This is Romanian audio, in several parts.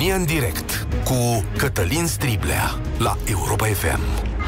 România în direct cu Cătălin Striblea la Europa FM.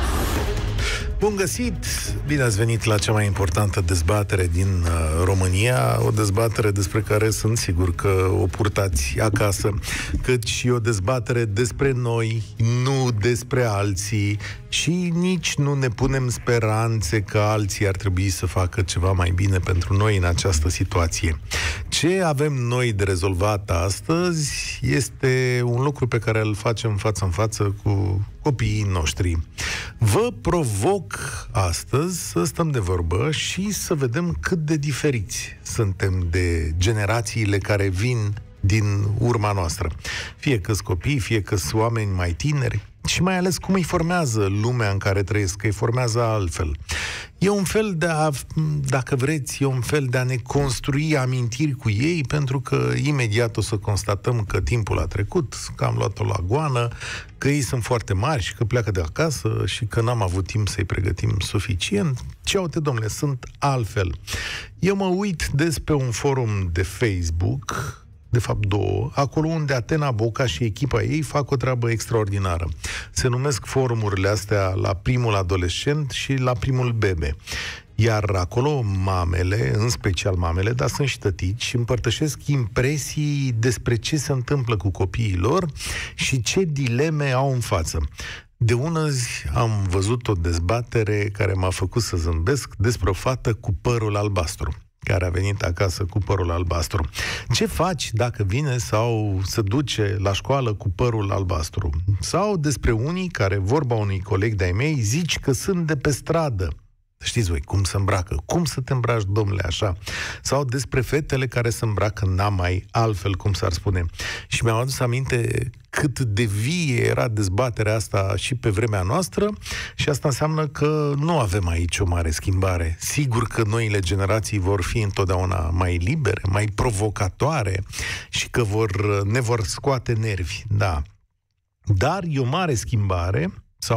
Bun găsit! Bine ați venit la cea mai importantă dezbatere din România, o dezbatere despre care sunt sigur că o purtați acasă, cât și o dezbatere despre noi, nu despre alții, și nici nu ne punem speranțe că alții ar trebui să facă ceva mai bine pentru noi în această situație. Ce avem noi de rezolvat astăzi este un lucru pe care îl facem față în față cu copiii noștri. Vă provoc astăzi să stăm de vorbă și să vedem cât de diferiți suntem de generațiile care vin din urma noastră. Fie că-s copii, fie că-s oameni mai tineri, și mai ales cum îi formează lumea în care trăiesc, că îi formează altfel. E un fel de a, dacă vreți, e un fel de a ne construi amintiri cu ei, pentru că imediat o să constatăm că timpul a trecut, că am luat-o la goană, că ei sunt foarte mari și că pleacă de acasă și că n-am avut timp să-i pregătim suficient. Ce uite, domnule, sunt altfel. Eu mă uit despre un forum de Facebook, de fapt două, acolo unde Atena Boca și echipa ei fac o treabă extraordinară. Se numesc forumurile astea La primul adolescent și La primul bebe. Iar acolo mamele, în special mamele, dar sunt și tătici, împărtășesc impresii despre ce se întâmplă cu copiii lor și ce dileme au în față. De ună zi am văzut o dezbatere care m-a făcut să zâmbesc despre o fată cu părul albastru, care a venit acasă cu părul albastru. Ce faci dacă vine sau se duce la școală cu părul albastru? Sau despre unii care, vorba unui coleg de-ai mei, zici că sunt de pe stradă. Știți voi cum se îmbracă? Cum să te îmbraci, domnule, așa? Sau despre fetele care se îmbracă n-amai altfel, cum s-ar spune. Și mi-am adus aminte cât de vie era dezbaterea asta și pe vremea noastră, și asta înseamnă că nu avem aici o mare schimbare. Sigur că noile generații vor fi întotdeauna mai libere, mai provocatoare și că ne vor scoate nervi, da. Dar e o mare schimbare,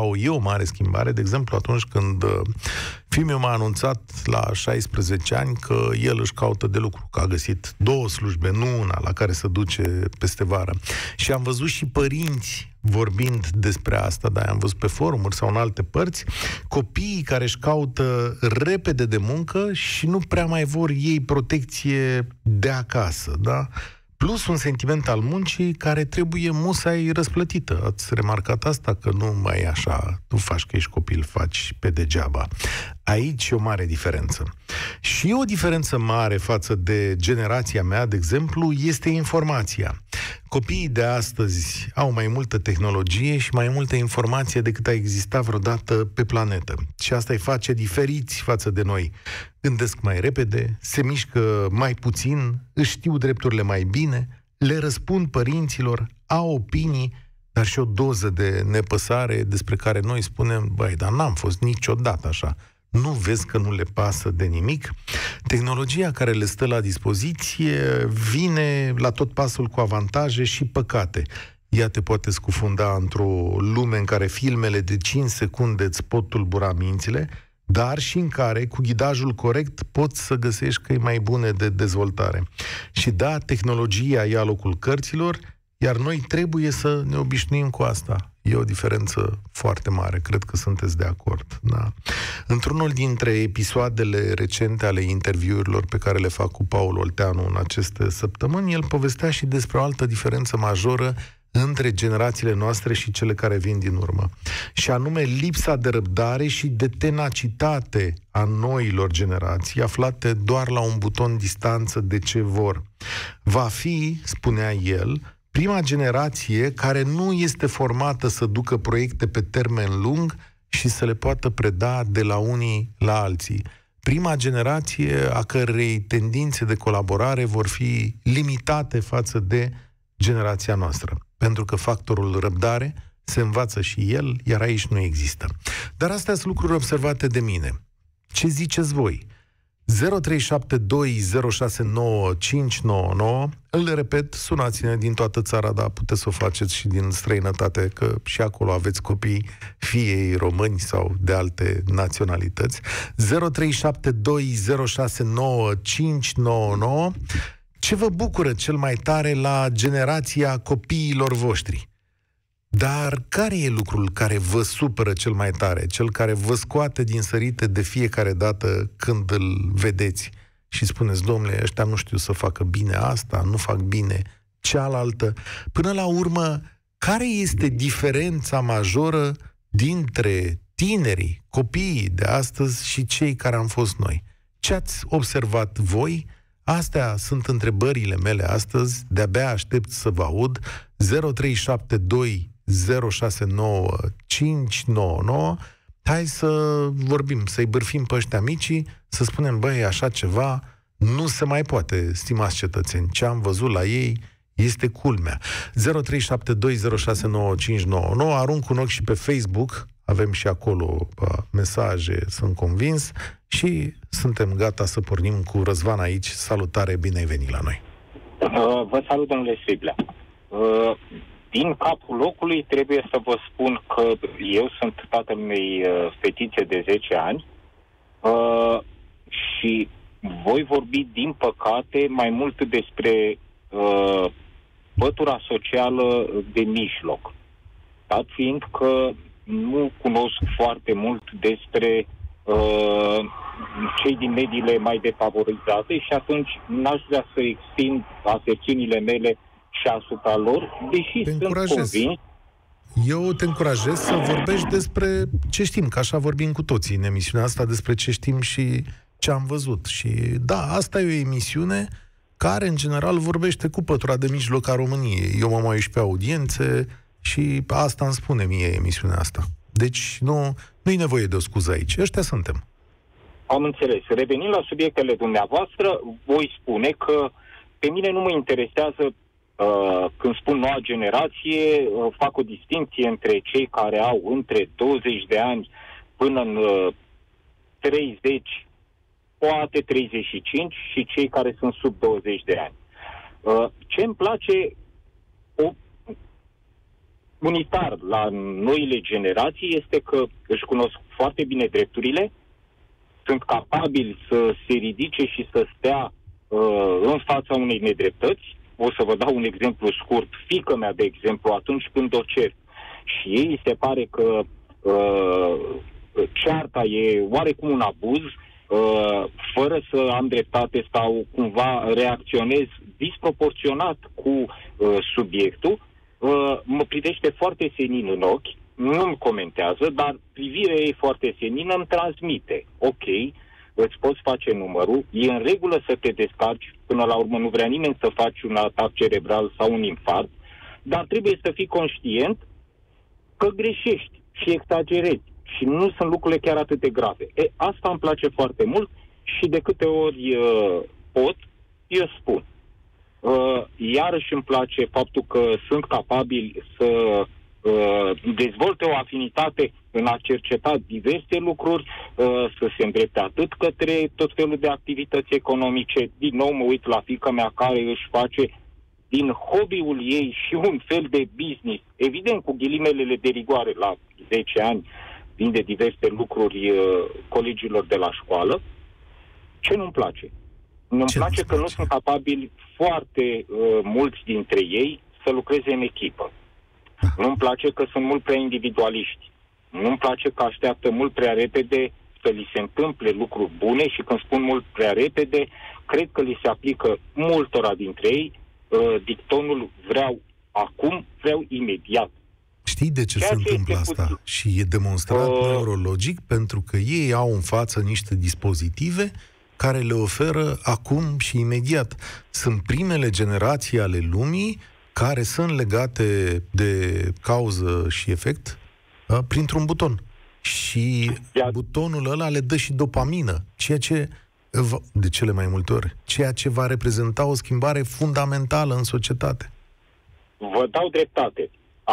de exemplu, atunci când fiul meu m-a anunțat la 16 ani că el își caută de lucru, că a găsit 2 slujbe, nu una, la care se duce peste vară. Și am văzut și părinți vorbind despre asta, dar am văzut pe forumuri sau în alte părți, copiii care își caută repede de muncă și nu prea mai vor ei protecție de acasă, da? Plus un sentiment al muncii care trebuie musai răsplătită. Ați remarcat asta? Că nu mai e așa, tu faci că ești copil, faci pe degeaba. Aici e o mare diferență. Și o diferență mare față de generația mea, de exemplu, este informația. Copiii de astăzi au mai multă tehnologie și mai multă informație decât a existat vreodată pe planetă. Și asta îi face diferiți față de noi. Gândesc mai repede, se mișcă mai puțin, își știu drepturile mai bine, le răspund părinților, au opinii, dar și o doză de nepăsare despre care noi spunem, băi, dar n-am fost niciodată așa. Nu vezi că nu le pasă de nimic? Tehnologia care le stă la dispoziție vine la tot pasul cu avantaje și păcate. Ea te poate scufunda într-o lume în care filmele de 5 secunde îți pot tulbura mințile, dar și în care, cu ghidajul corect, poți să găsești căi mai bune de dezvoltare. Și da, tehnologia ia locul cărților, iar noi trebuie să ne obișnuim cu asta. E o diferență foarte mare, cred că sunteți de acord. Da. Într-unul dintre episoadele recente ale interviurilor pe care le fac cu Paul Olteanu în aceste săptămâni, el povestea și despre o altă diferență majoră între generațiile noastre și cele care vin din urmă. Și anume lipsa de răbdare și de tenacitate a noilor generații, aflate doar la un buton distanță de ce vor. Va fi, spunea el, prima generație care nu este formată să ducă proiecte pe termen lung și să le poată preda de la unii la alții. Prima generație a cărei tendințe de colaborare vor fi limitate față de generația noastră. Pentru că factorul răbdare se învață și el, iar aici nu există. Dar astea sunt lucruri observate de mine. Ce ziceți voi? 0372069599. Îl repet, sunați-ne din toată țara, dar puteți să o faceți și din străinătate, că și acolo aveți copii, fie ei români sau de alte naționalități. 0372069599. Ce vă bucură cel mai tare la generația copiilor voștri? Dar care e lucrul care vă supără cel mai tare? Cel care vă scoate din sărite de fiecare dată când îl vedeți și spuneți, domnule, ăștia nu știu să facă bine asta, nu fac bine cealaltă. Până la urmă, care este diferența majoră dintre tinerii, copiii de astăzi și cei care am fost noi? Ce ați observat voi? Astea sunt întrebările mele astăzi, de-abia aștept să vă aud. 0372 069 599. Hai să vorbim, să-i bârfim pe ăștia micii, să spunem, băi, așa ceva nu se mai poate, stimați cetățeni. Ce am văzut la ei este culmea. 0372 069 599. Arunc un ochi și pe Facebook, avem și acolo mesaje, sunt convins, și suntem gata să pornim cu Răzvan aici. Salutare, bine ai venit la noi. Vă salut, domnule Striblea. Din capul locului trebuie să vă spun că eu sunt tatăl unei fetițe de 10 ani și voi vorbi, din păcate, mai mult despre pătura socială de mijloc. Dat fiind că nu cunosc foarte mult despre cei din mediile mai defavorizate și atunci n-aș vrea să extind aserțiunile mele și asupra lor, deși sunt convins. Eu te încurajez să vorbești despre ce știm, că așa vorbim cu toții în emisiunea asta, despre ce știm și ce am văzut. Și da, asta e o emisiune care, în general, vorbește cu pătura de mijloc a României. Eu m-am mai pe audiențe și asta îmi spune mie emisiunea asta. Deci nu-i nevoie de o scuză aici. Ăștia suntem. Am înțeles. Revenind la subiectele dumneavoastră, voi spune că pe mine nu mă interesează, când spun noua generație, fac o distinție între cei care au între 20 de ani până în 30, poate 35, și cei care sunt sub 20 de ani. Ce îmi place unitar la noile generații este că își cunosc foarte bine drepturile, sunt capabili să se ridice și să stea în fața unei nedreptăți. O să vă dau un exemplu scurt. Fiica mea, de exemplu, atunci când o cer și ei se pare că cearta e oarecum un abuz, fără să am dreptate sau cumva reacționez disproporționat cu subiectul, mă privește foarte senin în ochi, nu-mi comentează, dar privirea ei foarte senină îmi transmite. Ok, îți poți face numărul, e în regulă să te descarci, până la urmă nu vrea nimeni să faci un atac cerebral sau un infarct, dar trebuie să fii conștient că greșești și exagerezi și nu sunt lucrurile chiar atât de grave. Asta îmi place foarte mult și de câte ori pot, eu spun. Iarăși îmi place faptul că sunt capabili să dezvolte o afinitate în a cerceta diverse lucruri, să se îndrepte atât către tot felul de activități economice. Din nou mă uit la fiica mea care își face din hobby-ul ei și un fel de business, evident cu ghilimelele de rigoare, la 10 ani vinde diverse lucruri colegilor de la școală. Ce nu-mi place? Nu-mi place că nu sunt capabili foarte mulți dintre ei să lucreze în echipă. Nu-mi place că sunt mult prea individualiști. Nu-mi place că așteaptă mult prea repede să li se întâmple lucruri bune și când spun mult prea repede, cred că li se aplică multora dintre ei dictonul vreau acum, vreau imediat. Știi de ce se întâmplă asta? Și e demonstrat neurologic pentru că ei au în față niște dispozitive care le oferă acum și imediat. Sunt primele generații ale lumii care sunt legate de cauză și efect printr-un buton. Și butonul ăla le dă și dopamină, ceea ce, de cele mai multe ori, ceea ce va reprezenta o schimbare fundamentală în societate. Vă dau dreptate.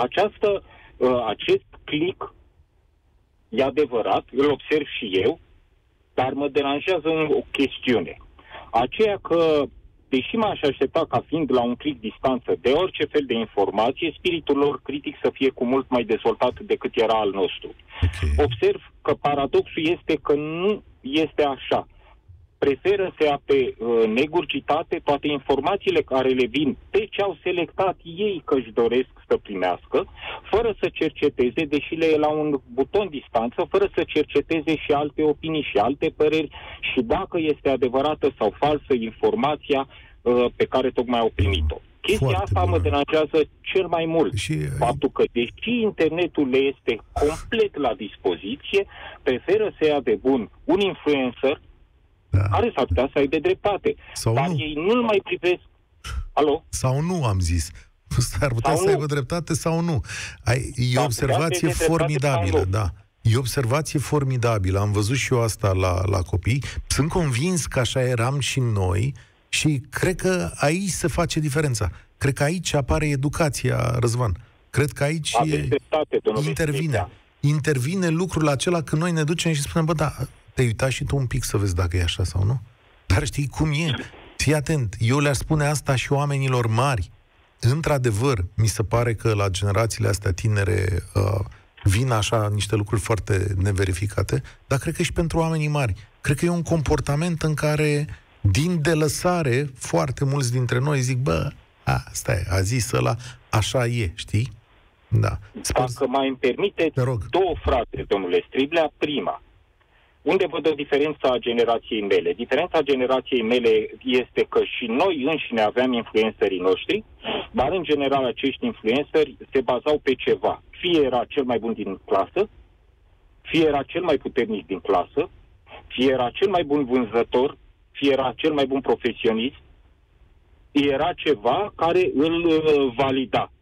Acest click e adevărat, îl observ și eu, dar mă deranjează o chestiune. Aceea că, deși m-aș aștepta ca fiind la un click distanță de orice fel de informație, spiritul lor critic să fie cu mult mai dezvoltat decât era al nostru. Okay. Observ că paradoxul este că nu este așa. preferă să ia pe negurgitate toate informațiile care le vin pe ce au selectat ei că își doresc să primească, fără să cerceteze, deși le e la un buton distanță, fără să cerceteze și alte opinii și alte păreri și dacă este adevărată sau falsă informația pe care tocmai au primit-o. Chestia asta mă deranjează cel mai mult. Și faptul că, deși internetul le este complet la dispoziție, preferă să ia de bun un influencer care s-ar putea să aibă dreptate. Sau dar nu. Ei nu-l mai privesc. Alo? Sau nu, am zis. Ar putea să aibă dreptate sau nu. E o observație formidabilă, da. E o observație formidabilă. Am văzut și eu asta la copii. Sunt convins că așa eram și noi și cred că aici se face diferența. Cred că aici apare educația, Răzvan. Cred că aici intervine lucrul acela când noi ne ducem și spunem, bă, da, te-ai uitat și tu un pic să vezi dacă e așa sau nu? Dar știi cum e? Fii atent, eu le-aș spune asta și oamenilor mari. Într-adevăr, mi se pare că la generațiile astea tinere vin așa niște lucruri foarte neverificate, dar cred că și pentru oamenii mari. Cred că e un comportament în care, din delăsare, foarte mulți dintre noi zic, bă, stai, a zis ăla, așa e, știi? Da. Dacă mai îmi permiteți două fraze, domnule Striblea, prima. Unde văd o diferență a generației mele? Diferența generației mele este că și noi înșine aveam influencerii noștri, dar în general acești influenceri se bazau pe ceva. Fie era cel mai bun din clasă, fie era cel mai puternic din clasă, fie era cel mai bun vânzător, fie era cel mai bun profesionist, era ceva care îl valida.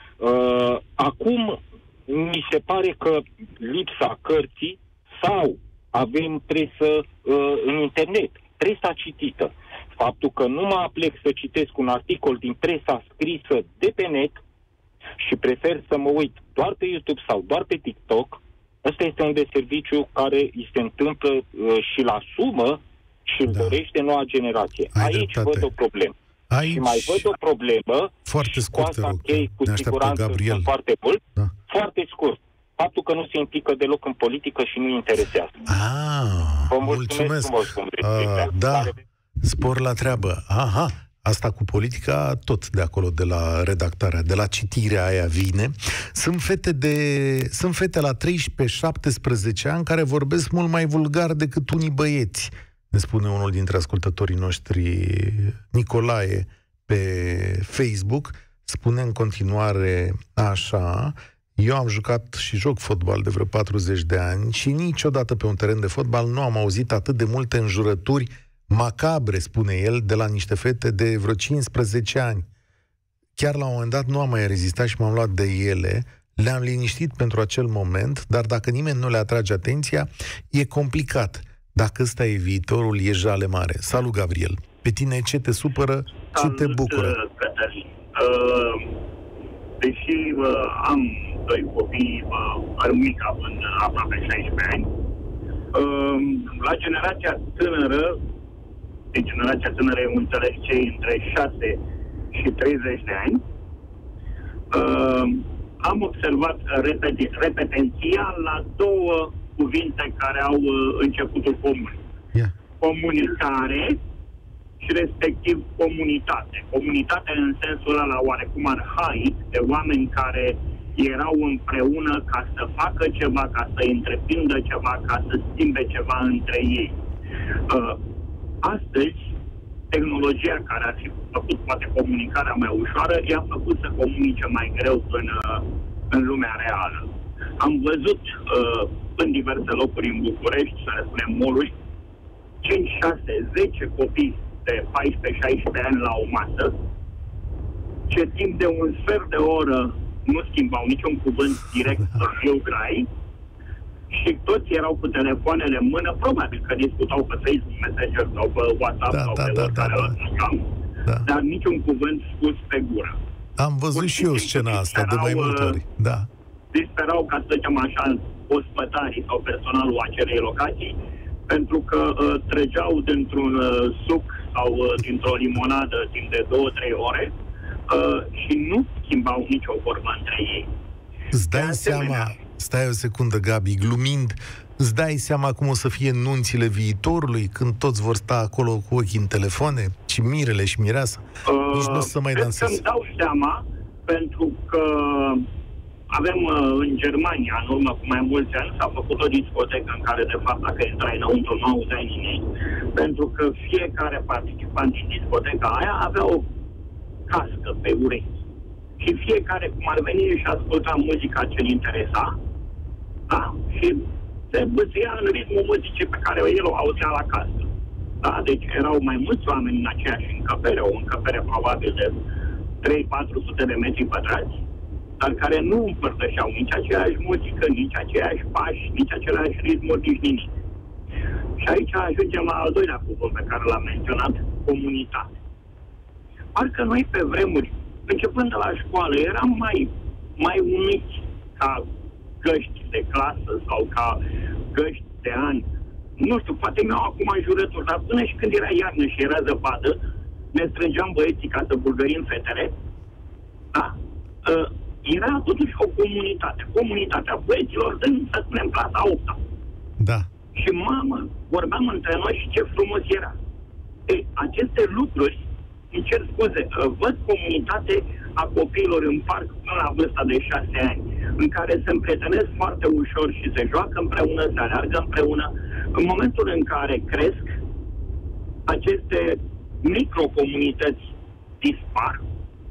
Acum mi se pare că lipsa cărții sau avem presă în internet, presa citită. Faptul că nu mă aplec să citesc un articol din presa scrisă de pe net și prefer să mă uit doar pe YouTube sau doar pe TikTok, ăsta este un deserviciu care îi se întâmplă și-l asumă și îl dorește noua generație. Aici văd o problemă. Și mai văd o problemă, foarte scurt, cu asta chei, cu siguranță foarte mult, foarte scurt. Faptul că nu se implică deloc în politică și nu interesează. Vă mulțumesc frumos, da, spor la treabă. Asta cu politica, tot de acolo, de la redactarea, de la citirea aia vine. Sunt fete la 13-17 ani care vorbesc mult mai vulgar decât unii băieți, ne spune unul dintre ascultătorii noștri, Nicolae, pe Facebook. Spune în continuare așa: eu am jucat și joc fotbal de vreo 40 de ani și niciodată pe un teren de fotbal nu am auzit atât de multe înjurături macabre, spune el, de la niște fete de vreo 15 ani. Chiar la un moment dat nu am mai rezistat și m-am luat de ele, le-am liniștit pentru acel moment, dar dacă nimeni nu le atrage atenția, e complicat. Dacă ăsta e viitorul, e jale mare. Salut, Gabriel! Pe tine ce te supără, ce te bucură? Deși am doi copii, mica în aproape 16 ani, la generația tânără, de generația tânără eu înțeleg cei între 6 și 30 de ani, am observat repetenția la două cuvinte care au începutul comun. Comunicare și respectiv comunitate. Comunitate în sensul ăla oarecum arhaic, de oameni care erau împreună ca să facă ceva, ca să întreprindă ceva, ca să schimbe ceva între ei. Astăzi, tehnologia care ar fi făcut poate comunicarea mai ușoară, i-a făcut să comunice mai greu în lumea reală. Am văzut în diverse locuri în București, să le spunem mall-uri, 5, 6, 10 copii de 14-16 ani la o masă, ce timp de un sfert de oră nu schimbau niciun cuvânt direct eu grai și toți erau cu telefoanele în mână, probabil că discutau pe Facebook Messenger sau pe WhatsApp sau pe oricare dar niciun cuvânt spus pe gură. Am văzut și eu scena asta de mai multe ori. Disperau, ca să zicem așa, ospătarii sau personalul acelei locații, pentru că trăgeau dintr-un suc sau dintr-o limonadă timp de 2-3 și nu schimbau nicio vorbă între ei. Îți dai seama, Stai o secundă, Gabi, glumind, îți dai seama cum o să fie nunțile viitorului, când toți vor sta acolo cu ochii în telefoane, și mirele și mireasa? Nici nu o să mai danseze. Îmi dau seama, pentru că avem în Germania, în urmă cu mai mulți ani, s-a făcut o discotecă în care, de fapt, dacă intrai înăuntru, nu auzeai nimic, pentru că fiecare participant din discoteca aia avea o cască pe urechi. Și fiecare, cum ar veni, își asculta muzica ce-l interesa, da? Și se bățea în ritmul muzicii pe care el o auzea la casă. Da? Deci erau mai mulți oameni în aceeași încăpere, o încăpere probabil de 300-400 de metri pătrați, dar care nu împărtășeau nici aceeași muzică, nici aceeași pași, nici același ritmuri, nici nimic. Și aici ajungem la al doilea cuvânt pe care l-am menționat, comunitate. Parcă noi pe vremuri, începând de la școală, eram mai uniți ca găști de clasă sau ca găști de ani. Nu știu, poate mi-au acum jurături, dar până și când era iarnă și era zăpadă, ne strângeam băieții ca să bulgărim fetele, da? Era totuși o comunitate. Comunitatea băieților din, să spunem, clasa 8-a. Da. Și mamă, vorbeam între noi și ce frumos era. Ei, aceste lucruri, îmi cer scuze, văd comunitate a copiilor în parc până la vârsta de 6 ani, în care se împrietenesc foarte ușor și se joacă împreună, se aleargă împreună. În momentul în care cresc, aceste microcomunități dispar,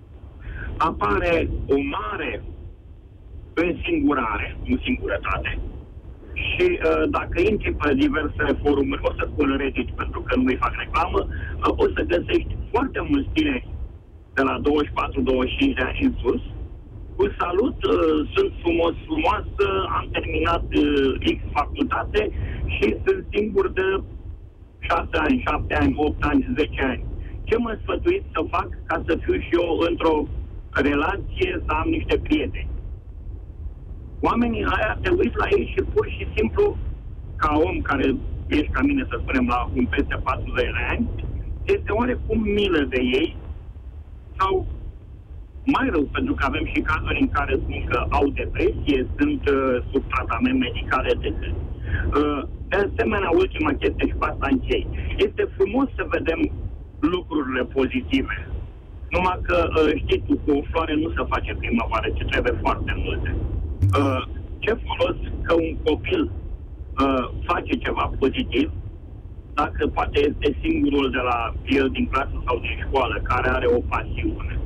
apare o mare însingurare, în singurătate. Și dacă intri pe diverse forumuri, o să spun Reddit pentru că nu îi fac reclamă, o să găsești foarte mulți tineri de la 24-25 de ani în sus, cu salut, sunt frumoasă, am terminat X facultate și sunt singur de 6 ani, 7 ani, 8 ani, 10 ani. Ce mă sfătuiți să fac ca să fiu și eu într-o relație, să am niște prieteni? Oamenii aia te uiți la ei și pur și simplu, ca om care ești ca mine, să spunem, la un peste 40 de ani, este oarecum milă de ei sau mai rău, pentru că avem și cazuri în care spun că au depresie, sunt sub tratament medical, etc. De asemenea, ultima chestie și cu asta închei. Este frumos să vedem lucrurile pozitive. Numai că, știi tu, cu o floare nu se face primăvară, ci trebuie foarte multe. Ce folos că un copil face ceva pozitiv dacă poate este singurul de la el din clasă sau din școală care are o pasiune?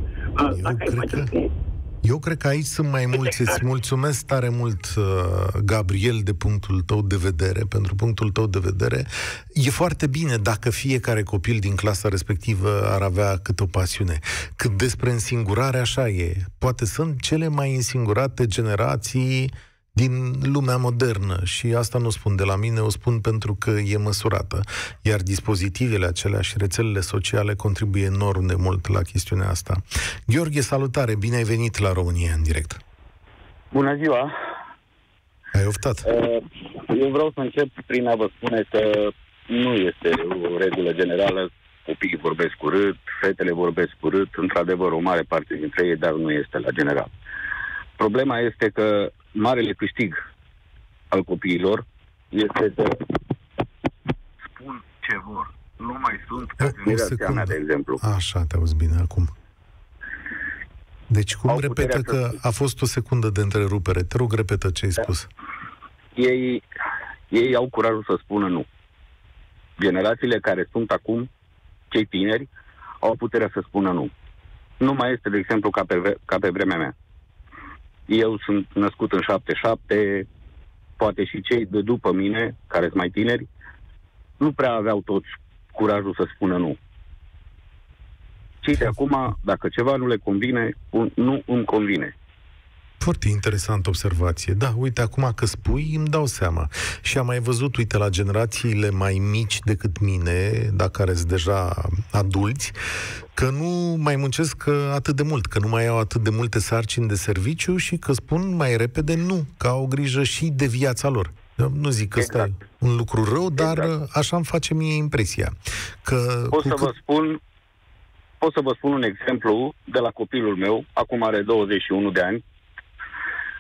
Eu cred că aici sunt mai mulți. Îți mulțumesc tare mult, Gabriel, de punctul tău de vedere. Pentru punctul tău de vedere, e foarte bine dacă fiecare copil din clasa respectivă ar avea câte o pasiune. Cât despre însingurare, așa e. Poate sunt cele mai însingurate generații din lumea modernă și asta nu spun de la mine, o spun pentru că e măsurată. Iar dispozitivele acelea și rețelele sociale contribuie enorm de mult la chestiunea asta. Gheorghe, salutare, bine ai venit la România în direct. Bună ziua! Ai oftat? Eu vreau să încep prin a vă spune că nu este o regulă generală. Copiii vorbesc urât, fetele vorbesc urât, într-adevăr o mare parte dintre ei, dar nu este la general. Problema este că marele câștig al copiilor este să spun ce vor. Nu mai sunt ca generația mea, de exemplu. Așa, te auzi bine acum. Deci cum repetă că a fost o secundă de întrerupere? Te rog, repetă ce ai spus. Ei au curajul să spună nu. Generațiile care sunt acum, cei tineri, au puterea să spună nu. Nu mai este, de exemplu, ca pe vremea mea. Eu sunt născut în 77, poate și cei de după mine, care sunt mai tineri, nu prea aveau toți curajul să spună nu. Cei de acum, dacă ceva nu le convine, nu îmi convine. Foarte interesantă observație. Da, uite, acum că spui, îmi dau seama. Și am mai văzut, uite, la generațiile mai mici decât mine, dar care sunt deja adulți, că nu mai muncesc atât de mult, că nu mai au atât de multe sarcini de serviciu și că spun mai repede nu, că au grijă și de viața lor. Eu nu zic că ăsta e un lucru rău, dar așa îmi face mie impresia. Că pot să vă spun un exemplu de la copilul meu, acum are 21 de ani.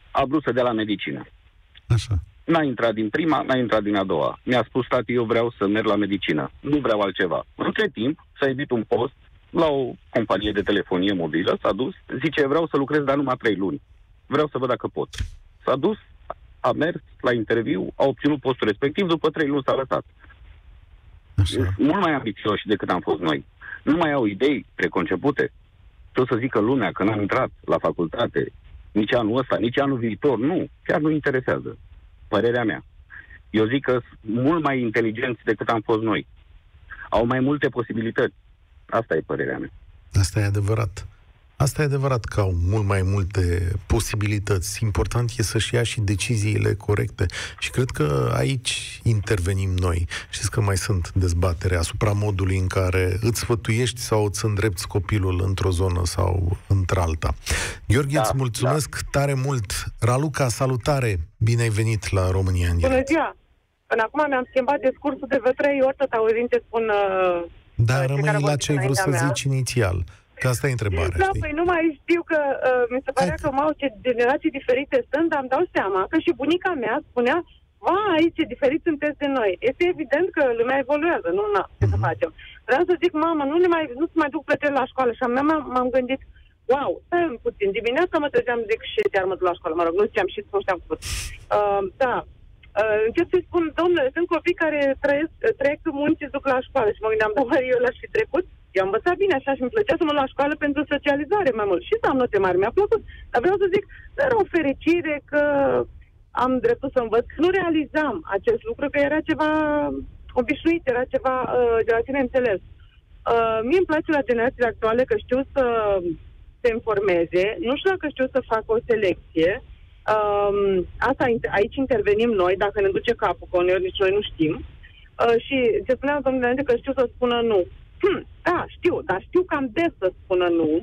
a vrut să dea la medicină. Așa. N-a intrat din prima, n-a intrat din a doua. Mi-a spus, tati, eu vreau să merg la medicină. Nu vreau altceva. Între timp, s-a evit un post la o companie de telefonie mobilă, s-a dus, zice, vreau să lucrez, dar numai 3 luni. Vreau să văd dacă pot. S-a dus, a mers la interviu, a obținut postul respectiv, după 3 luni s-a lăsat. Așa. Mult mai ambițioși decât am fost noi. Nu mai au idei preconcepute. Tot să zică lumea că n-am intrat la facultate nici anul ăsta, nici anul viitor. Nu, chiar nu interesează. Părerea mea. Eu zic că sunt mult mai inteligenți decât am fost noi. Au mai multe posibilități. Asta e părerea mea. Asta e adevărat. Asta e adevărat că au mult mai multe posibilități. Important e să-și ia și deciziile corecte. Și cred că aici intervenim noi. Știți că mai sunt dezbatere asupra modului în care îți sfătuiești sau îți îndrepți copilul într-o zonă sau într-alta. Gheorghe, îți mulțumesc tare mult. Raluca, salutare! Bine ai venit la România în direct. Bună ziua! Până acum mi-am schimbat discursul de vreo 3 ori, tot auzind ce spun... Dar rămâi la ce ai vrut să zici inițial. Că asta e întrebarea, da, știi? Păi nu mai știu că mi se părea că ce generații diferite sunt, dar îmi dau seama că și bunica mea spunea, vai, ce diferit sunteți de noi. Este evident că lumea evoluează, nu, ce să facem. Vreau să zic, mama, nu se mai duc plăteri la școală și m-am gândit, wow, stai puțin, dimineața mă trezeam, zic, și iar mă duc la școală, mă rog, nu știam și nu știam făcut. Da. Încep să-i spun, domnule, sunt copii care trec munci și duc la școală și mă gândeam, da, eu l-aș fi trecut. Eu am învățat bine așa și îmi plăcea să mă la școală pentru socializare mai mult. Și să am note mari, mi-a plăcut. Dar vreau să zic, era o fericire că am dreptul să învăț. Nu realizam acest lucru, că era ceva obișnuit, era ceva de la sine înțeles. Mie îmi place la generațiile actuale că știu să se informeze, nu știu dacă știu să fac o selecție. Aici intervenim noi, dacă ne duce capul, că uneori nici noi nu știm. Și ce spuneam, domnule, că știu să spună nu. Da, știu, dar știu cam des să spună nu.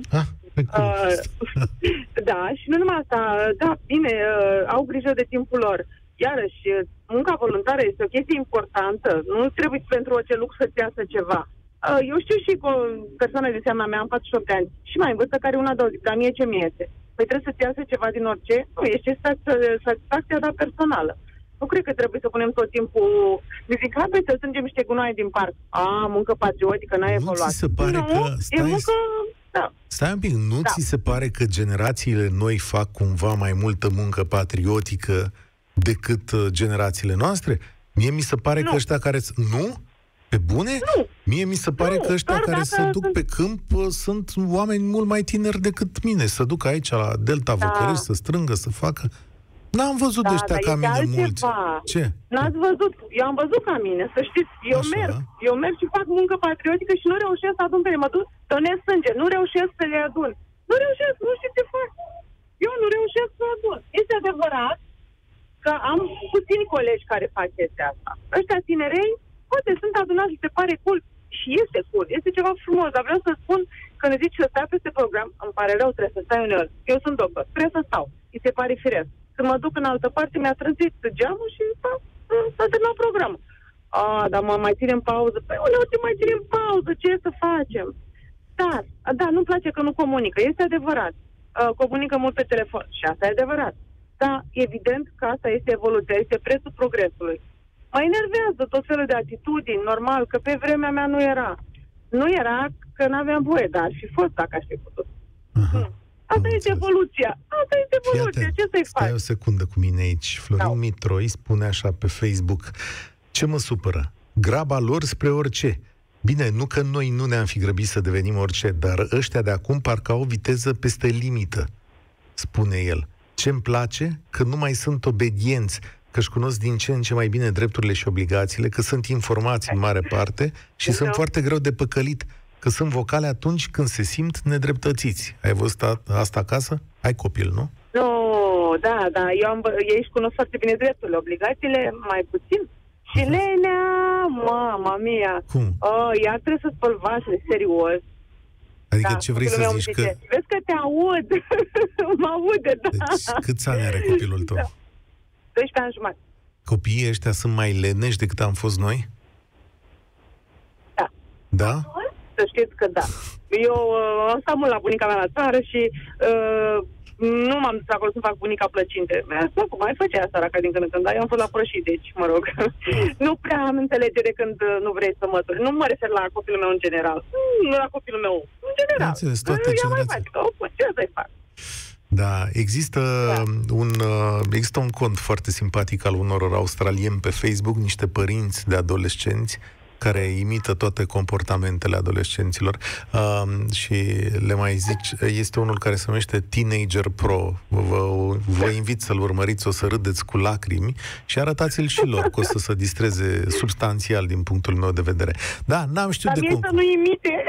Da, și nu numai asta, da, bine, au grijă de timpul lor. Iarăși, munca voluntară este o chestie importantă. Nu trebuie pentru orice lucru să-ți iasă ceva. Eu știu și cu o persoană de seama mea, am 48 de ani, și mai în vârstă, care una zic, dar mie ce mi iese? Păi trebuie să-ți iasă ceva din orice? Nu, este satisfacția ta personală. Nu cred că trebuie să punem tot timpul... Zic, hai să strângem niște gunoaie din parc. Muncă patriotică, n-a evoluat. Nu ți se pare că... E muncă... Da. Stai un pic, nu ți se pare că generațiile noi fac cumva mai multă muncă patriotică decât generațiile noastre? Mie mi se pare că ăștia care... Nu? Pe bune? Nu. Mie mi se pare că ăștia care se duc pe câmp sunt oameni mult mai tineri decât mine. Să duc aici la Delta Văcărești, să strângă, să facă... N-am văzut ăștia ca mine mulți. Ce? N-ați văzut? Eu am văzut ca mine, să știți. Eu merg și fac muncă patriotică și nu reușesc să adun pe ele. Mă duc, donez sânge, nu reușesc să le adun. Nu reușesc, nu știu ce fac. Eu nu reușesc să adun. Este adevărat că am puțini colegi care fac chestia asta. Ăștia tinerei, poate sunt adunați și se pare cool. Și este cool, este ceva frumos, dar vreau să spun, când zici să stai peste program, îmi pare rău, trebuie să stai uneori. Eu sunt doctor, trebuie să stau. Îi se pare firesc. Când mă duc în altă parte, mi-a trântit geamul și s-a terminat programul. Dar mă mai ținem pauză. Păi uneori te mai ținem pauză, ce să facem? Dar, da, nu-mi place că nu comunică. Este adevărat. Comunică mult pe telefon și asta e adevărat. Dar evident că asta este evoluția, este prețul progresului. Mă enervează tot felul de atitudini, normal, că pe vremea mea nu era. Nu era că n-aveam voie, dar ar fi fost dacă aș fi putut. Asta este evoluția. Asta este evoluția. Ce să-i faci? Stai o secundă cu mine aici. Florin Mitroi spune așa pe Facebook: ce mă supără? Graba lor spre orice. Bine, nu că noi nu ne-am fi grăbit să devenim orice, dar ăștia de acum parcă au viteză peste limită, spune el. Ce-mi place? Că nu mai sunt obedienți, că își cunosc din ce în ce mai bine drepturile și obligațiile, că sunt informați în mare parte și sunt foarte greu de păcălit, că sunt vocale atunci când se simt nedreptățiți. Ai văzut asta acasă? Ai copil, nu? Nu, da. Ei își cunosc foarte bine drepturile, obligațiile mai puțin. Și lenea, mama mia. Cum? Iar trebuie să spăl vasele, serios. Adică ce vrei să zici că... Vezi că te aud. Mă aude, da. Deci câți ani are copilul tău? 12 ani jumătate. Copiii ăștia sunt mai leneși decât am fost noi? Da. Da? Să știți că da. Eu am stat mult la bunica mea la țară și nu m-am dus acolo să fac bunica plăcinte. Mi-a spus, mai făcea asta, ca din când în când, dar eu am fost la prășit, deci, mă rog. Nu prea am înțelegere când nu vrei să mă duci. Nu mă refer la copilul meu în general. Nu la copilul meu, în general. Înțeles, toate generații. Ce să-i fac? Da, există un cont foarte simpatic al unor australieni pe Facebook, niște părinți de adolescenți care imită toate comportamentele adolescenților și le mai zici, este unul care se numește Teenager Pro. Vă invit să-l urmăriți, o să râdeți cu lacrimi și arătați-l și lor, că o să se distreze substanțial din punctul meu de vedere. Da, n-am știut de cum. Dar să nu imite.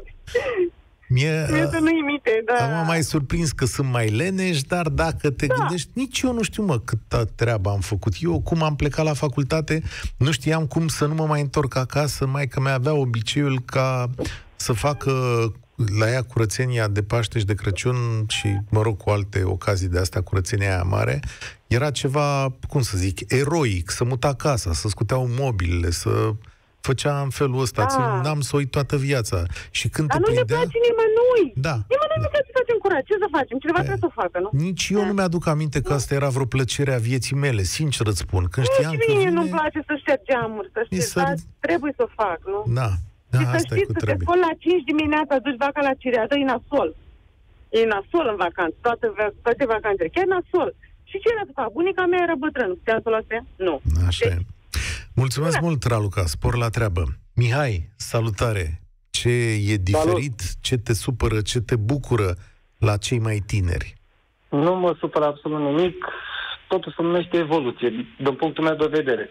Să nu imite, da. Am mai surprins că sunt mai leneși, dar dacă te gândești, nici eu nu știu, câtă treabă am făcut. Eu, cum am plecat la facultate, nu știam cum să nu mă mai întorc acasă. Maică mea avea obiceiul ca să facă la ea curățenia de Paște și de Crăciun și, mă rog, cu alte ocazii de astea, curățenia aia mare. Era ceva, cum să zic, eroic, să muta casa, să scuteau mobilele, să făcea în felul ăsta, n-am să uit toată viața. Și când dar nu ne place nimănui. Da. Nimănui nu place să facem curat. Ce să facem? Cineva trebuie să o facă, nu? Nici eu nu mi-aduc aminte că asta era vreo plăcere a vieții mele, sincer îți spun. Când știam că mie nu-mi place să șterg geamuri, să știți, dar trebuie să fac, nu? Da. Și să știți că te scoli la 5 dimineața, duci vaca la cireadă, e nasol. E nasol în vacanță, toate vacanțele, chiar nasol. Și ce era făcut? Bunica mea era bătrână, putea să o lase? Nu. Așa e. Mulțumesc mult, Raluca, spor la treabă. Mihai, salutare! Ce e diferit, ce te supără, ce te bucură la cei mai tineri? Nu mă supără absolut nimic, totul se numește evoluție, din punctul meu de vedere.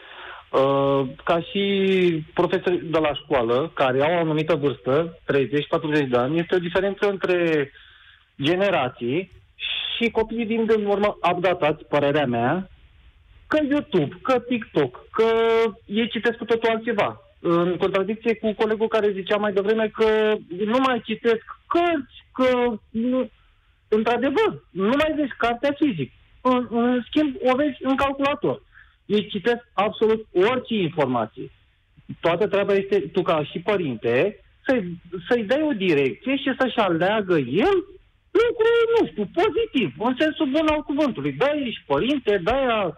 Ca și profesorii de la școală, care au o anumită vârstă, 30-40 de ani, este o diferență între generații și copiii din urmă updatați, părerea mea, că YouTube, că TikTok, că ei citesc cu totul altceva. În contradicție cu colegul care zicea mai devreme că nu mai citesc cărți, că nu, într-adevăr, nu mai vezi cartea fizic. În schimb, o vezi în calculator. Ei citesc absolut orice informație. Toată treaba este, tu ca și părinte, să-i dai o direcție și să-și aleagă el lucruri, nu știu, pozitiv, în sensul bun al cuvântului. Da, ești părinte, da,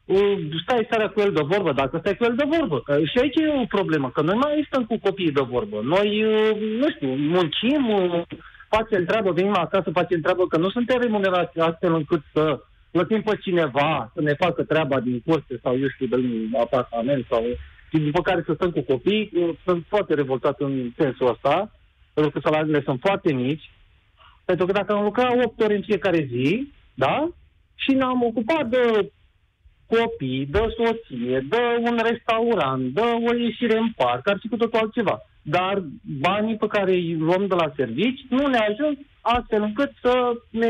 stai seara cu el de vorbă, dacă stai cu el de vorbă. Și aici e o problemă, că noi mai stăm cu copiii de vorbă. Noi, nu știu, muncim, facem treabă, venim acasă, facem treabă, că nu suntem remunerați astfel încât să plătim pe cineva să ne facă treaba din curse sau, eu știu, din apartament sau... Și după care să stăm cu copii, sunt foarte revoltat în sensul ăsta, pentru că salariile sunt foarte mici, pentru că dacă am lucrat 8 ore în fiecare zi, da? Și ne-am ocupat de copii, de soție, de un restaurant, de o ieșire în parc, ar fi cu totul altceva. Dar banii pe care îi luăm de la servici nu ne ajung astfel încât să ne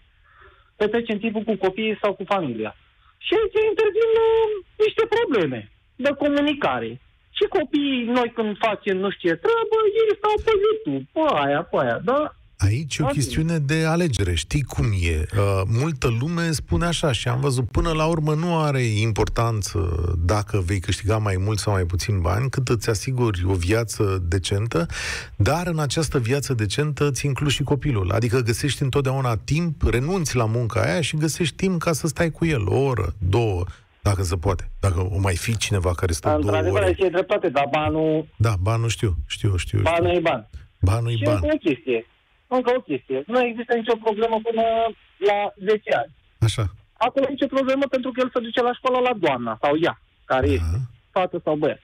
petrecem timpul cu copiii sau cu familia. Și aici intervin niște probleme de comunicare. Și copiii, noi când facem nu știu ce treabă, ei stau pe YouTube, pe aia, da? Aici e o chestiune de alegere, știi cum e. Multă lume spune așa și am văzut, până la urmă nu are importanță dacă vei câștiga mai mult sau mai puțin bani, cât îți asiguri o viață decentă, dar în această viață decentă îți inclus și copilul. Adică găsești întotdeauna timp, renunți la munca aia și găsești timp ca să stai cu el, o oră, 2, dacă se poate. Dacă o mai fi cineva care stă 2 ore. Într-adevăr, aici e dreptate, dar banul... Da, banul știu. Banul e ban. Banul e ban. Încă o chestie. Nu există nicio problemă până la 10 ani. Așa. Acolo e nicio problemă pentru că el se duce la școală la doamna sau ea, care este, fată sau băiat.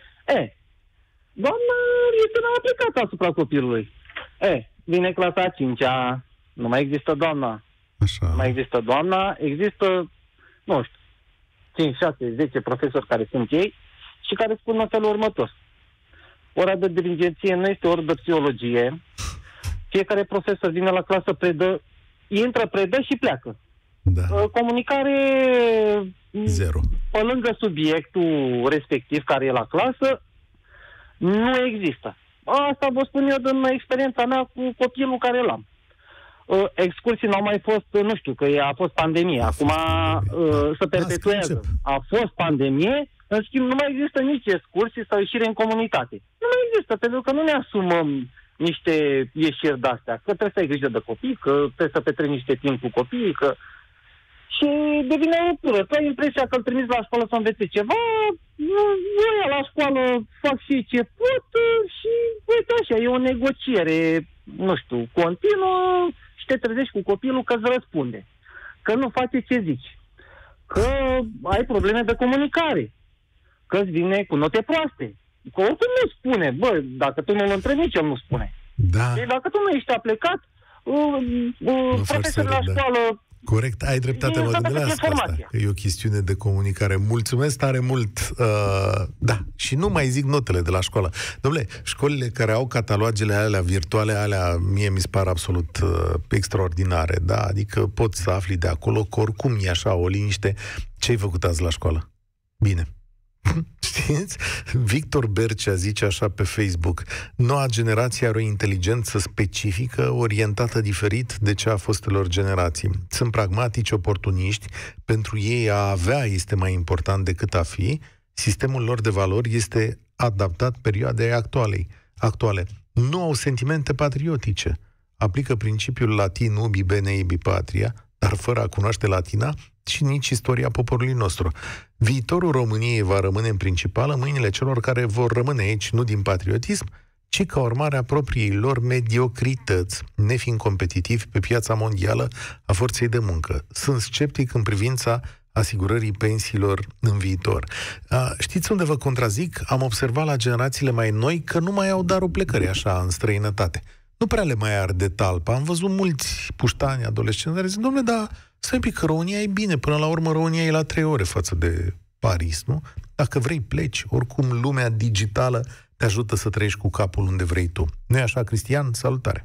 Doamna este aplicată asupra copilului. Vine clasa a 5-a, nu mai există doamna. Așa. Nu mai există doamna, există, nu știu, 5, 6, 10 profesori care sunt ei și care spun în felul următor. Ora de dirigenție nu este oră de psihologie. Fiecare profesor vine la clasă, predă și pleacă. Da. Comunicare zero. Pe lângă subiectul respectiv care e la clasă, nu există. Asta vă spun eu din experiența mea cu copilul care l-am. Excursii n-au mai fost, nu știu, că a fost pandemie. Acum se perpetuează. A fost pandemie, În schimb, nu mai există nici excursii sau ieșire în comunitate. Nu mai există, pentru că nu ne asumăm niște ieșiri de-astea. Că trebuie să ai grijă de copii, că trebuie să petreci niște timp cu copiii, că... Și devine o pură. Tu ai impresia că îl trimiți la școală să învețe ceva, ăia la școală fac și ce pot și uite așa, e o negociere, nu știu, continuă și te trezești cu copilul că îți răspunde. Că nu face ce zici. Că ai probleme de comunicare. Că îți vine cu note proaste. Că oricum nu spune. Bă, dacă tu nu-l întrebi, nici el nu spune. Da. Deci dacă tu nu ești aplecat, profesorul la școală... Corect, ai dreptate, mă gândesc asta, că e o chestiune de comunicare. Mulțumesc tare mult. Da, și nu mai zic notele de la școală. Dom'le, școlile care au catalogele alea virtuale, alea mie mi se par absolut extraordinare, da? Adică poți să afli de acolo că oricum e așa o liniște. Ce-ai făcut azi la școală? Bine. Știți? Victor Bercea zice așa pe Facebook: noua generație are o inteligență specifică, orientată diferit de cea a fostelor generații. Sunt pragmatici, oportuniști, pentru ei a avea este mai important decât a fi. Sistemul lor de valori este adaptat perioadei actuale. Nu au sentimente patriotice. Aplică principiul latin ubi bene ibi patria, dar fără a cunoaște latina și nici istoria poporului nostru. Viitorul României va rămâne în principal în mâinile celor care vor rămâne aici nu din patriotism, ci ca urmare a propriei lor mediocrități, nefiind competitivi pe piața mondială a forței de muncă. Sunt sceptic în privința asigurării pensiilor în viitor. Știți unde vă contrazic? Am observat la generațiile mai noi că nu mai au darul plecării așa în străinătate. Nu prea le mai arde talpa. Am văzut mulți puștani, adolescenți, care zic: dom'le, dar stai un pic, că România e bine. Până la urmă, România e la 3 ore față de Paris, nu? Dacă vrei, pleci. Oricum, lumea digitală te ajută să trăiești cu capul unde vrei tu. Nu-i așa, Cristian? Salutare!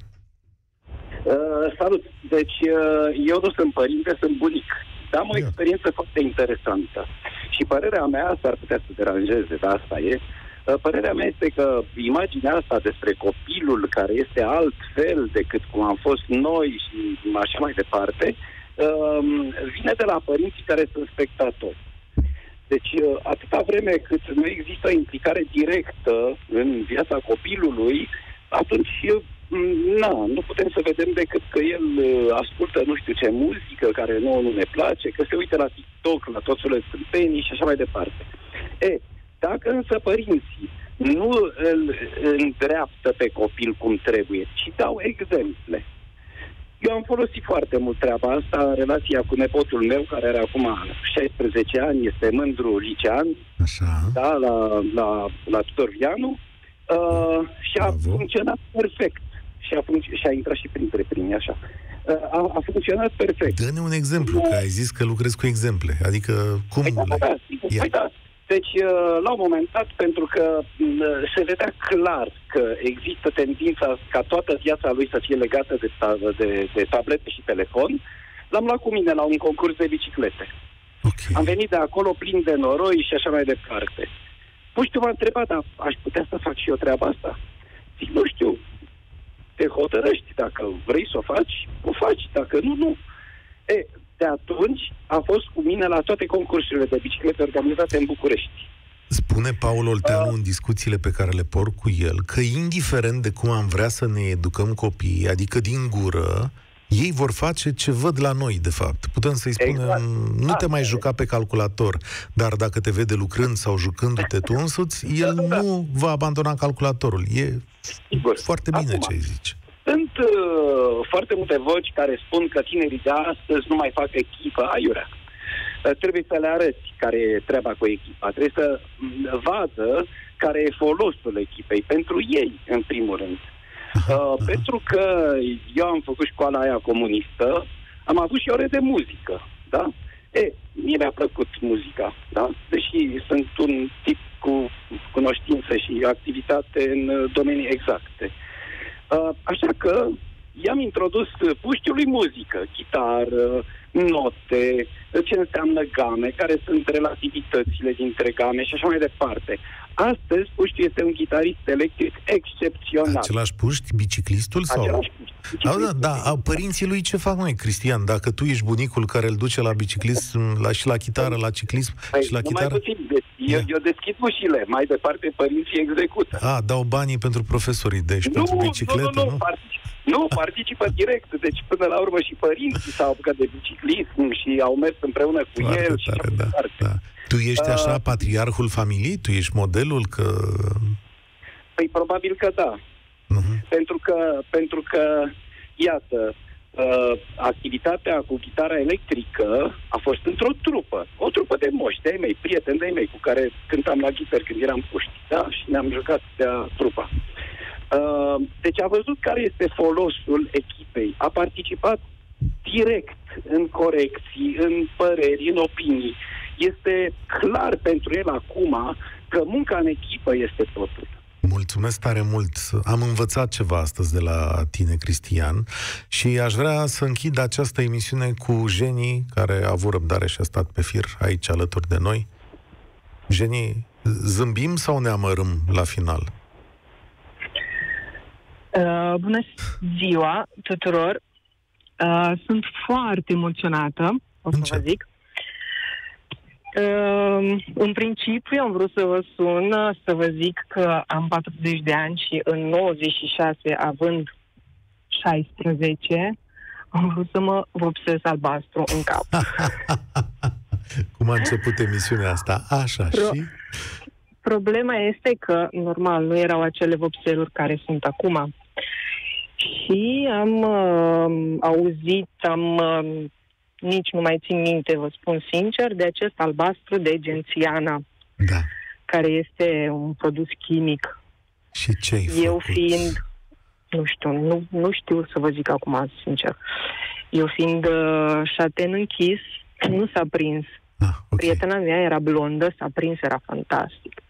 Salut! Deci, eu nu sunt părinte, sunt bunic. Dar am o experiență foarte interesantă. Și părerea mea, s-ar putea să deranjeze, dar asta e. Părerea mea este că imaginea asta despre copilul care este altfel decât cum am fost noi și așa mai departe, vine de la părinții care sunt spectatori. Deci, atâta vreme cât nu există implicare directă în viața copilului, atunci nu putem să vedem decât că el ascultă nu știu ce muzică care nouă nu ne place, că se uită la TikTok, la tot felul de stâmpenii și așa mai departe. Dacă însă părinții nu îl îndreaptă pe copil cum trebuie, ci dau exemple. Eu am folosit foarte mult treaba asta în relația cu nepotul meu, care are acum 16 ani, este mândru licean, da, la Tudor Vianu, și a funcționat perfect. Și a intrat și printre primii, așa. A funcționat perfect. Dă-ne un exemplu, că ai zis că lucrezi cu exemple. Adică, cum... Da. Deci, la un moment dat, pentru că se vedea clar că există tendința ca toată viața lui să fie legată de tablete și telefon, l-am luat cu mine la un concurs de biciclete. Okay. Am venit de acolo plin de noroi și așa mai departe. Puștiu m-a întrebat: dar aș putea să fac și eu treaba asta? Zic: nu știu, te hotărăști. Dacă vrei să o faci, o faci. Dacă nu, nu. De atunci a fost cu mine la toate concursurile de biciclete organizate în București. Spune Paul Olteanu în discuțiile pe care le port cu el că indiferent de cum am vrea să ne educăm copiii, adică din gură, ei vor face ce văd la noi, de fapt. Putem să-i spunem, nu te mai juca pe calculator, dar dacă te vede lucrând sau jucându-te tu însuți, el nu va abandona calculatorul. E foarte bine ce îi zici. Sunt foarte multe voci care spun că tinerii de astăzi nu mai fac echipă. Aiurea. Trebuie să le arăți care e treaba cu echipa. Trebuie să vadă care e folosul echipei pentru ei, în primul rând. Pentru că eu am făcut școala aia comunistă, am avut și ore de muzică, da? Mie mi-a plăcut muzica, da? Deși sunt un tip cu cunoștință și activitate în domenii exacte. Așa că i-am introdus puștiului muzică, chitară, note, ce înseamnă game, care sunt relativitățile dintre game și așa mai departe. Astăzi puștiu este un chitarist electric excepțional. Același puști, biciclistul? Același puști. Da, părinții lui ce fac, noi, Cristian? Dacă tu ești bunicul care îl duce la biciclism, și la chitară, la ciclism și la chitară... Mai puțin, deci Eu deschid ușile, mai departe părinții execută. Dau banii pentru profesorii, deci pentru bicicletă, nu? Participă direct. Deci până la urmă și părinții s-au apucat de biciclism și au mers împreună cu foarte el. Tare, da. Tu ești așa patriarhul familiei? Tu ești modelul? Păi probabil că da. Pentru că iată, activitatea cu chitara electrică a fost într-o trupă. O trupă de moși de-ai mei, prieteni de-ai mei cu care cântam la ghitar când eram puști. Da? Și ne-am jucat de-a trupa. Deci a văzut care este folosul echipei. A participat direct în corecții, în păreri, în opinii. Este clar pentru el acum că munca în echipă este totul. Mulțumesc tare mult. Am învățat ceva astăzi de la tine, Cristian, și aș vrea să închid această emisiune cu Jenny, care a avut răbdare și a stat pe fir aici alături de noi. Jenny, zâmbim sau ne amărâm la final? Bună ziua tuturor! Sunt foarte emoționată, o să vă zic. În principiu am vrut să vă sun, să vă zic că am 40 de ani și în 96, având 16, am vrut să mă vopsesc albastru în cap. Cum a început emisiunea asta? Așa, și? Problema este că, normal, nu erau acele vopseluri care sunt acum. Și am auzit, nici nu mai țin minte, vă spun sincer, de acest albastru de Gențiana, care este un produs chimic. Și ce-ai făcut? Eu fiind, nu știu să vă zic acum, sincer. Eu fiind șaten închis, nu s-a prins. Okay. Prietena mea era blondă, s-a prins, era fantastic.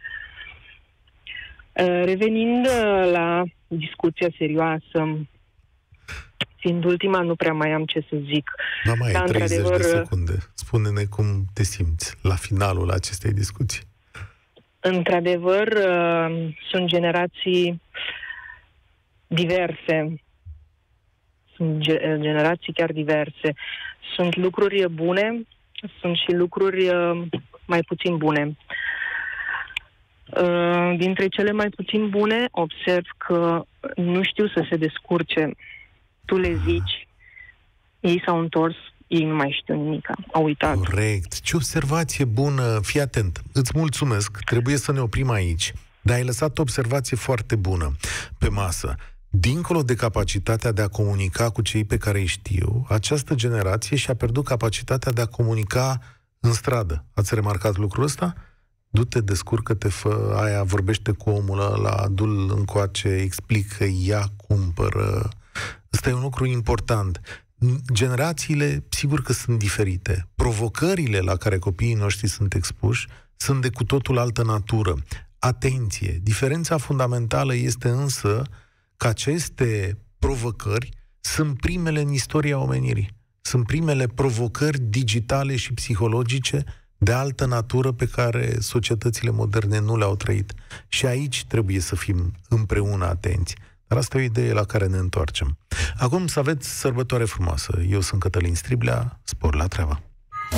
Revenind la discuția serioasă, fiind ultima, nu prea mai am ce să zic. Mai ai 30 de secunde. Spune-ne cum te simți la finalul acestei discuții. Într-adevăr, sunt generații diverse. Sunt generații chiar diverse. Sunt lucruri bune, sunt și lucruri mai puțin bune. Dintre cele mai puțin bune, observ că nu știu să se descurce. Tu le zici, ei s-au întors, ei nu mai știu nimic, au uitat. Corect. Ce observație bună. Fii atent. Îți mulțumesc. Trebuie să ne oprim aici. Dar ai lăsat o observație foarte bună pe masă. Dincolo de capacitatea de a comunica cu cei pe care îi știu, această generație și-a pierdut capacitatea de a comunica în stradă. Ați remarcat lucrul ăsta? Du-te, descurcă-te, fă aia, vorbește cu omul ăla, du-l încoace, explică, ia, cumpără. Ăsta e un lucru important. Generațiile, sigur că sunt diferite. Provocările la care copiii noștri sunt expuși sunt de cu totul altă natură. Atenție! Diferența fundamentală este însă că aceste provocări sunt primele în istoria omenirii. Sunt primele provocări digitale și psihologice de altă natură pe care societățile moderne nu le-au trăit. Și aici trebuie să fim împreună atenți. Dar asta e o idee la care ne întoarcem. Acum să aveți sărbătoare frumoasă. Eu sunt Cătălin Striblea, spor la treabă.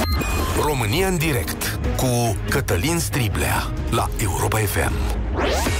România în direct cu Cătălin Striblea la Europa FM.